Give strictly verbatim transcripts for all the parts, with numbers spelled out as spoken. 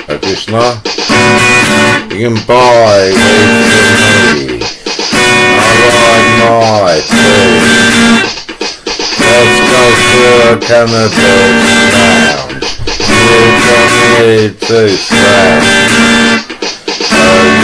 Hare Krishna. You can buy weed from me. I like my tea. Let's go through a cannabis lounge. You don't need to stand. Oh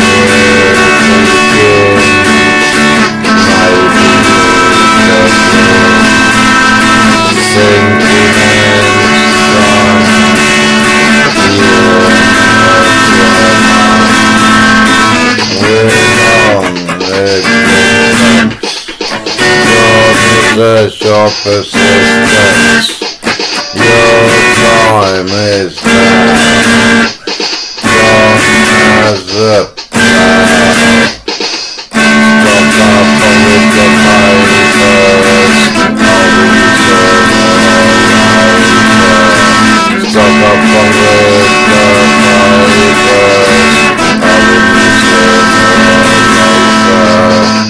the shop assistants, your time is now. John has a plan. Stock up on with the papers, I'll return later. Stock up on with the papers, I'll return later.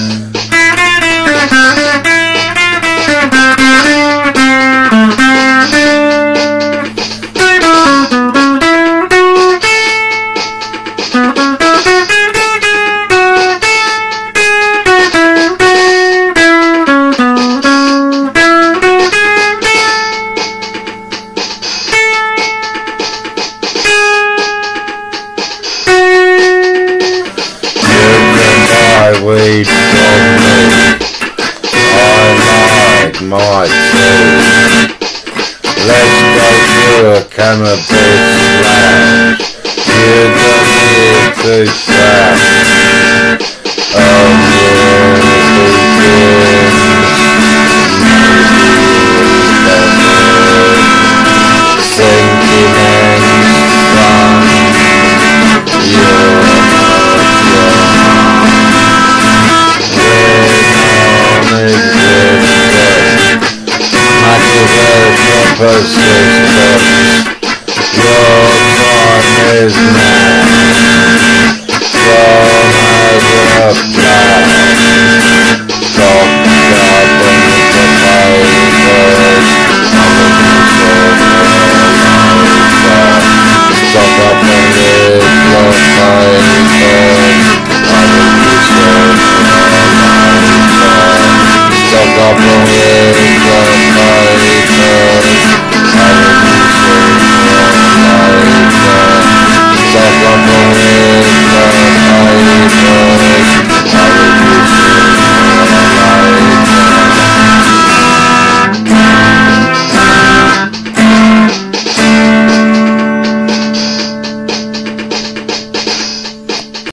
Weed from me, I like my tea. Let's go to a cannabis lounge. You don't need to stand. Oh yeah, begins. Sinking in sun. You're persistence, your time is now.